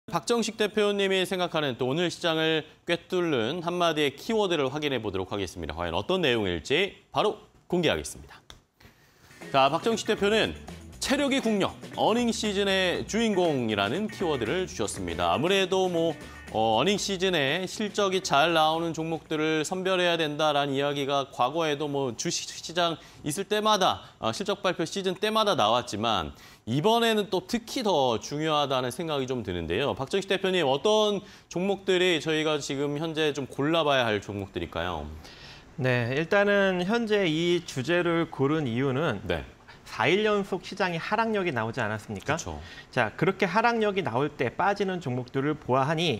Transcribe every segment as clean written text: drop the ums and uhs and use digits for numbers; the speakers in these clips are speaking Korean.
박정식 대표님이 생각하는 또 오늘 시장을 꿰뚫는 한마디의 키워드를 확인해 보도록 하겠습니다. 과연 어떤 내용일지 바로 공개하겠습니다. 자, 박정식 대표는 체력이 국력, 어닝 시즌의 주인공이라는 키워드를 주셨습니다. 아무래도 어닝 시즌에 실적이 잘 나오는 종목들을 선별해야 된다라는 이야기가 과거에도 주식시장 있을 때마다 실적 발표 시즌 때마다 나왔지만 이번에는 또 특히 더 중요하다는 생각이 좀 드는데요. 박정식 대표님, 어떤 종목들이 저희가 지금 현재 좀 골라봐야 할 종목들일까요? 네, 일단은 현재 이 주제를 고른 이유는 4일 연속 시장이 하락력이 나오지 않았습니까? 그렇죠. 자, 그렇게 하락력이 나올 때 빠지는 종목들을 보아하니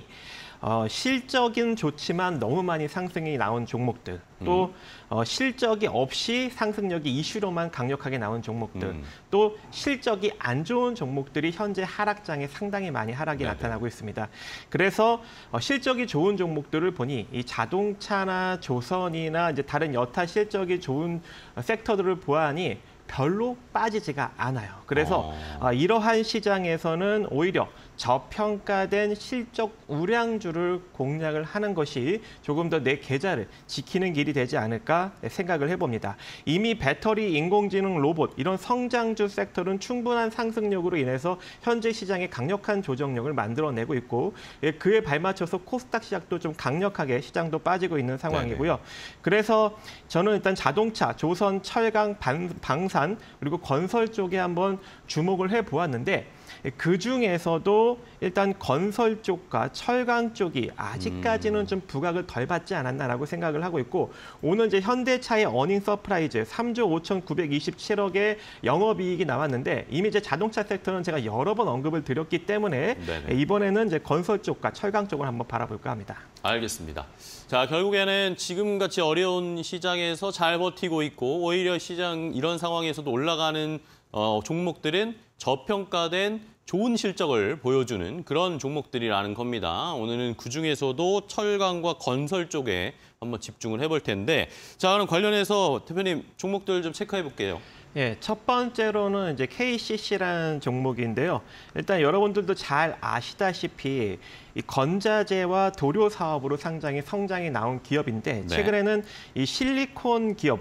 실적은 좋지만 너무 많이 상승이 나온 종목들, 또 실적이 없이 상승력이 이슈로만 강력하게 나온 종목들, 또 실적이 안 좋은 종목들이 현재 하락장에 상당히 많이 하락이 나타나고 있습니다. 그래서 실적이 좋은 종목들을 보니 이 자동차나 조선이나 이제 다른 여타 실적이 좋은 섹터들을 보아하니 별로 빠지지가 않아요. 그래서 이러한 시장에서는 오히려 저평가된 실적 우량주를 공략을 하는 것이 조금 더 내 계좌를 지키는 길이 되지 않을까 생각을 해봅니다. 이미 배터리, 인공지능, 로봇 이런 성장주 섹터는 충분한 상승력으로 인해서 현재 시장에 강력한 조정력을 만들어내고 있고 그에 발맞춰서 코스닥 시장도 좀 강력하게 시장도 빠지고 있는 상황이고요. 그래서 저는 일단 자동차, 조선, 철강, 방산 그리고 건설 쪽에 한번 주목을 해보았는데 그중에서도 일단 건설 쪽과 철강 쪽이 아직까지는 좀 부각을 덜 받지 않았나라고 생각을 하고 있고 오늘 이제 현대차의 어닝 서프라이즈 3조 5,927억의 영업이익이 나왔는데 이미 이제 자동차 섹터는 제가 여러 번 언급을 드렸기 때문에 이번에는 이제 건설 쪽과 철강 쪽을 한번 바라볼까 합니다. 알겠습니다. 자, 결국에는 지금같이 어려운 시장에서 잘 버티고 있고 오히려 시장 이런 상황에서도 올라가는 종목들은 저평가된 좋은 실적을 보여주는 그런 종목들이라는 겁니다. 오늘은 그중에서도 철강과 건설 쪽에 한번 집중을 해볼 텐데 자, 그럼 관련해서 대표님 종목들 좀 체크해 볼게요. 예, 첫 번째로는 이제 KCC라는 종목인데요. 일단 여러분들도 잘 아시다시피 이 건자재와 도료 사업으로 상당히 성장이 나온 기업인데 최근에는 이 실리콘 기업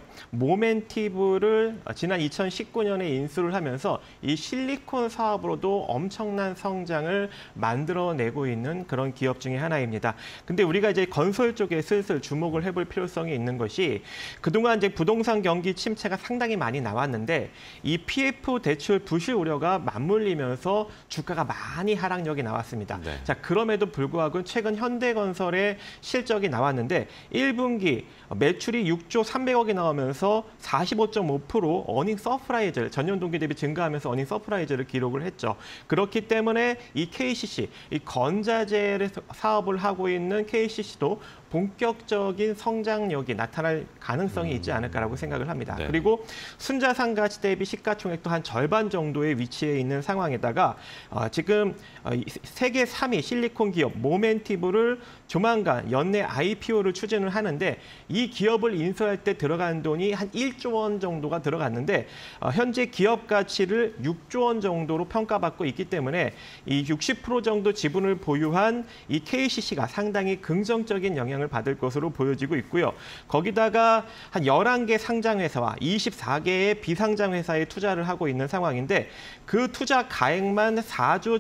모멘티브를 지난 2019년에 인수를 하면서 이 실리콘 사업으로도 엄청난 성장을 만들어내고 있는 그런 기업 중에 하나입니다. 근데 우리가 이제 건설 쪽에 슬슬 주목을 해볼 필요성이 있는 것이 그동안 이제 부동산 경기 침체가 상당히 많이 나왔는데 이 PF 대출 부실 우려가 맞물리면서 주가가 많이 하락력이 나왔습니다. 자, 그럼에도 불구하고 최근 현대건설의 실적이 나왔는데 1분기 매출이 6조 300억이 나오면서 45.5% 어닝 서프라이즈를 전년 동기 대비 증가하면서 어닝 서프라이즈를 기록을 했죠. 그렇기 때문에 이 KCC, 이 건자재 사업을 하고 있는 KCC도 본격적인 성장력이 나타날 가능성이 있지 않을까라고 생각을 합니다. 그리고 순자산 가치 대비 시가총액도 한 절반 정도의 위치에 있는 상황에다가 지금 세계 3위 실리콘 기업 모멘티브를 조만간 연내 IPO를 추진을 하는데 이 기업을 인수할 때 들어간 돈이 한 1조 원 정도가 들어갔는데 현재 기업 가치를 6조 원 정도로 평가받고 있기 때문에 이 60% 정도 지분을 보유한 이 KCC가 상당히 긍정적인 영향을 받을 것으로 보여지고 있고요. 거기다가 한 11개 상장회사와 24개의 비상장회사에 투자를 하고 있는 상황인데 그 투자 가액만 4조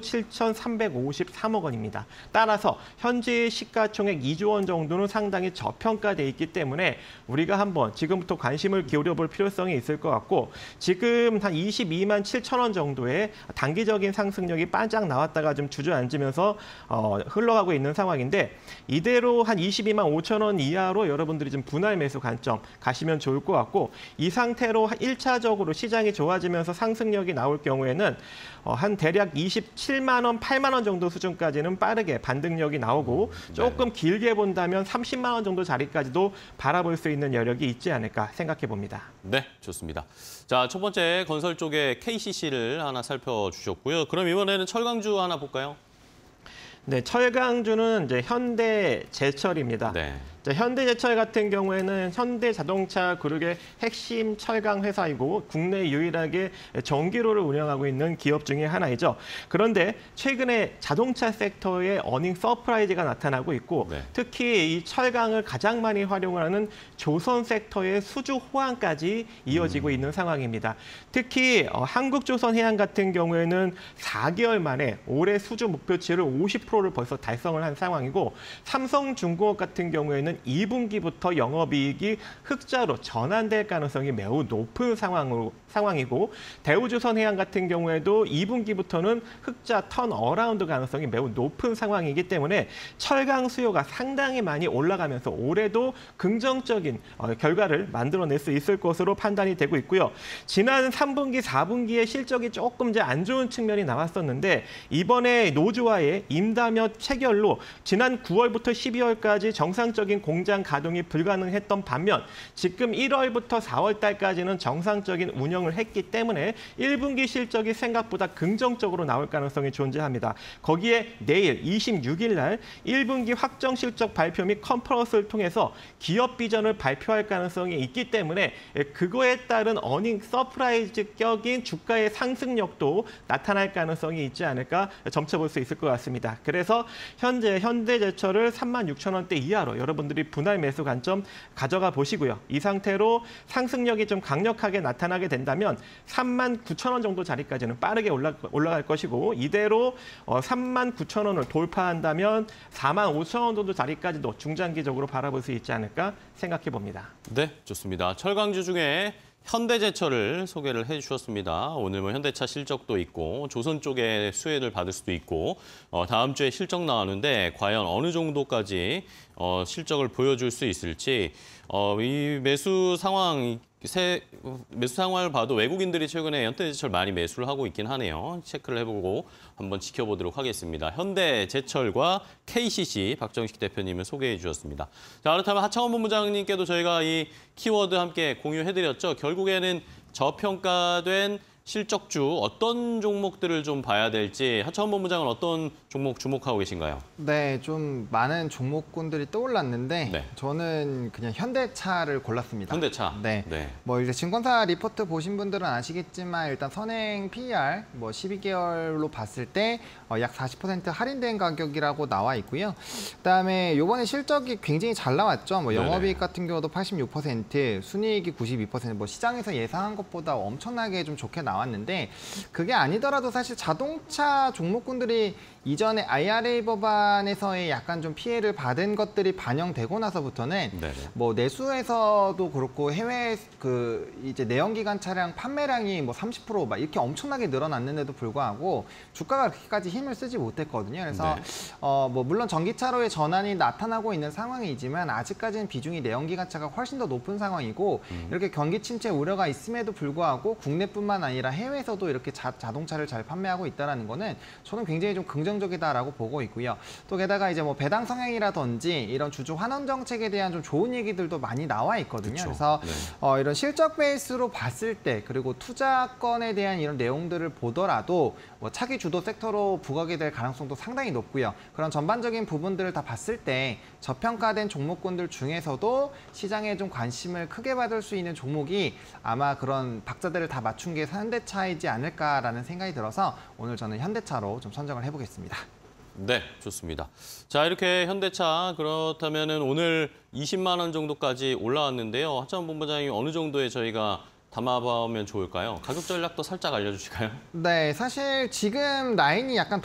7,353억 원입니다. 따라서 현재의 시가총액 2조 원 정도는 상당히 저평가돼 있기 때문에 우리가 한번 지금부터 관심을 기울여볼 필요성이 있을 것 같고 지금 한 22만 7천 원 정도의 단기적인 상승력이 반짝 나왔다가 좀 주저앉으면서 흘러가고 있는 상황인데 이대로 한 22만 5천 원 이하로 여러분들이 좀 분할 매수 관점 가시면 좋을 것 같고 이 상태로 1차적으로 시장이 좋아지면서 상승력이 나올 경우에는 한 대략 27만 원, 8만 원 정도 수준까지는 빠르게 반등력이 나오고 조금 길게 본다면 30만 원 정도 자리까지도 바라볼 수 있는 여력이 있지 않을까 생각해 봅니다. 네, 좋습니다. 자, 첫 번째 건설 쪽에 KCC를 하나 살펴주셨고요. 그럼 이번에는 철강주 하나 볼까요? 네, 철강주는 이제 현대제철입니다. 자, 현대제철 같은 경우에는 현대자동차 그룹의 핵심 철강 회사이고 국내 유일하게 전기로를 운영하고 있는 기업 중에 하나이죠. 그런데 최근에 자동차 섹터에 어닝 서프라이즈가 나타나고 있고 네. 특히 이 철강을 가장 많이 활용을 하는 조선 섹터의 수주 호황까지 이어지고 있는 상황입니다. 특히 한국조선해양 같은 경우에는 4개월 만에 올해 수주 목표치를 50%를 벌써 달성을 한 상황이고 삼성중공업 같은 경우에는 2분기부터 영업이익이 흑자로 전환될 가능성이 매우 높은 상황이고 대우조선해양 같은 경우에도 2분기부터는 흑자 턴어라운드 가능성이 매우 높은 상황이기 때문에 철강 수요가 상당히 많이 올라가면서 올해도 긍정적인 결과를 만들어낼 수 있을 것으로 판단이 되고 있고요. 지난 3분기, 4분기에 실적이 조금 이제 안 좋은 측면이 나왔었는데 이번에 노조와의 임담협 체결로 지난 9월부터 12월까지 정상적인 공장 가동이 불가능했던 반면 지금 1월부터 4월 달까지는 정상적인 운영을 했기 때문에 1분기 실적이 생각보다 긍정적으로 나올 가능성이 존재합니다. 거기에 내일 26일 날 1분기 확정 실적 발표 및 컨퍼런스를 통해서 기업 비전을 발표할 가능성이 있기 때문에 그거에 따른 어닝 서프라이즈격인 주가의 상승력도 나타날 가능성이 있지 않을까 점쳐볼 수 있을 것 같습니다. 그래서 현재 현대제철을 36,000원대 이하로 여러분들이 분할 매수 관점 가져가 보시고요. 이 상태로 상승력이 좀 강력하게 나타나게 된다면 39,000원 정도 자리까지는 빠르게 올라갈 것이고 이대로 39,000원을 돌파한다면 45,000원 정도 자리까지도 중장기적으로 바라볼 수 있지 않을까 생각해 봅니다. 네, 좋습니다. 철강주 중에 현대제철을 소개를 해주셨습니다. 오늘 뭐 현대차 실적도 있고 조선 쪽에 수혜를 받을 수도 있고 다음 주에 실적 나오는데 과연 어느 정도까지 실적을 보여줄 수 있을지 이 매수 상황을 봐도 외국인들이 최근에 현대제철 많이 매수를 하고 있긴 하네요. 체크를 해보고 한번 지켜보도록 하겠습니다. 현대제철과 KCC 박정식 대표님을 소개해 주셨습니다. 자, 그렇다면 하창원 본부장님께도 저희가 이 키워드 함께 공유해드렸죠. 결국에는 저평가된 실적주 어떤 종목들을 좀 봐야 될지 하창원 본부장은 어떤 종목 주목하고 계신가요? 네, 좀 많은 종목군들이 떠올랐는데 네. 저는 그냥 현대차를 골랐습니다. 현대차. 네. 네. 뭐 이제 증권사 리포트 보신 분들은 아시겠지만 일단 선행 PER 뭐 12개월로 봤을 때 약 40% 할인된 가격이라고 나와 있고요. 그다음에 이번에 실적이 굉장히 잘 나왔죠. 뭐 영업이익 같은 경우도 86%, 순이익이 92%, 뭐 시장에서 예상한 것보다 엄청나게 좀 좋게 나왔는데 그게 아니더라도 사실 자동차 종목군들이 이전에 IRA 법안에서의 약간 좀 피해를 받은 것들이 반영되고 나서부터는 네네. 뭐 내수에서도 그렇고 해외 이제 내연기관 차량 판매량이 뭐 30% 이렇게 엄청나게 늘어났는데도 불구하고 주가가 그렇게까지 힘을 쓰지 못했거든요. 그래서 네. 뭐 물론 전기차로의 전환이 나타나고 있는 상황이지만 아직까지는 비중이 내연기관차가 훨씬 더 높은 상황이고 이렇게 경기 침체 우려가 있음에도 불구하고 국내뿐만 아니라 해외에서도 이렇게 자동차를 잘 판매하고 있다는 거는 저는 굉장히 좀 긍정적이다라고 보고 있고요. 또 게다가 이제 뭐 배당 성향이라든지 이런 주주 환원 정책에 대한 좀 좋은 얘기들도 많이 나와 있거든요. 그쵸. 그래서 네. 이런 실적 베이스로 봤을 때 그리고 투자건에 대한 이런 내용들을 보더라도 뭐 차기 주도 섹터로 부각이 될 가능성도 상당히 높고요. 그런 전반적인 부분들을 다 봤을 때 저평가된 종목군들 중에서도 시장에 좀 관심을 크게 받을 수 있는 종목이 아마 그런 박자들을 다 맞춘 게 현대차이지 않을까라는 생각이 들어서 오늘 저는 현대차로 좀 선정을 해보겠습니다. 네, 좋습니다. 자, 이렇게 현대차 그렇다면은 오늘 20만 원 정도까지 올라왔는데요. 하창원 본부장님 어느 정도에 저희가 담아보면 좋을까요? 가격 전략도 살짝 알려주실까요? 네, 사실 지금 라인이 약간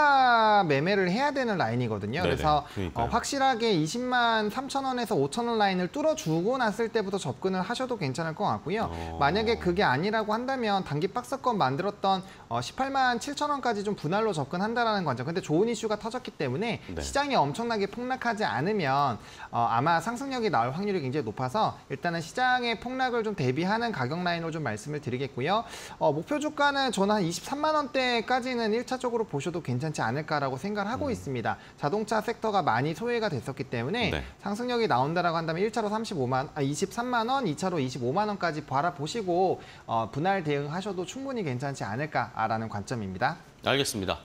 돌파 매매를 해야 되는 라인이거든요. 네네, 그래서 그러니까요. 확실하게 20만 3천원에서 5천원 라인을 뚫어주고 났을 때부터 접근을 하셔도 괜찮을 것 같고요. 만약에 그게 아니라고 한다면 단기 박스권 만들었던 18만 7천원까지 좀 분할로 접근한다라는 관점. 근데 좋은 이슈가 터졌기 때문에 네. 시장이 엄청나게 폭락하지 않으면 아마 상승력이 나올 확률이 굉장히 높아서 일단은 시장의 폭락을 좀 대비하는 가격 라인으로 좀 말씀을 드리겠고요. 목표 주가는 저는 한 23만 원대까지는 1차적으로 보셔도 괜찮지 않을까라고 생각을 하고 있습니다. 자동차 섹터가 많이 소외가 됐었기 때문에 네. 상승력이 나온다라고 한다면 1차로 23만 원, 2차로 25만 원까지 바라보시고 분할 대응하셔도 충분히 괜찮지 않을까라는 관점입니다. 알겠습니다.